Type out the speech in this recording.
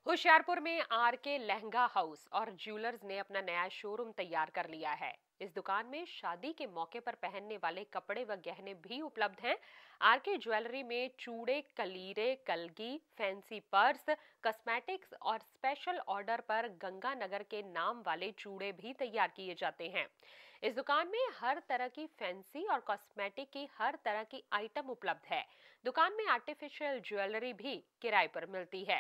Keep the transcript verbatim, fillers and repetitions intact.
होशियारपुर में आर के लहंगा हाउस और ज्वेलर्स ने अपना नया शोरूम तैयार कर लिया है। इस दुकान में शादी के मौके पर पहनने वाले कपड़े व गहने भी उपलब्ध हैं। आर के ज्वेलरी में चूड़े, कलीरे, कलगी, फैंसी पर्स, कॉस्मेटिक्स और स्पेशल ऑर्डर पर गंगानगर के नाम वाले चूड़े भी तैयार किए जाते हैं। इस दुकान में हर तरह की फैंसी और कॉस्मेटिक की हर तरह की आइटम उपलब्ध है। दुकान में आर्टिफिशियल ज्वेलरी भी किराए पर मिलती है।